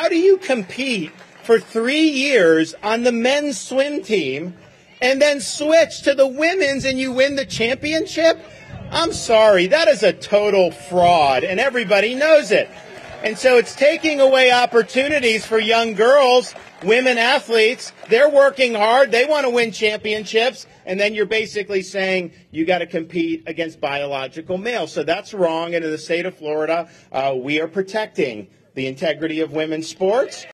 how do you compete for 3 years on the men's swim team and then switch to the women's and you win the championship? I'm sorry, that is a total fraud, and everybody knows it. And so it's taking away opportunities for young girls, women athletes. They're working hard. They want to win championships. And then you're basically saying you got to compete against biological males. So that's wrong. And in the state of Florida, we are protecting the integrity of women's sports.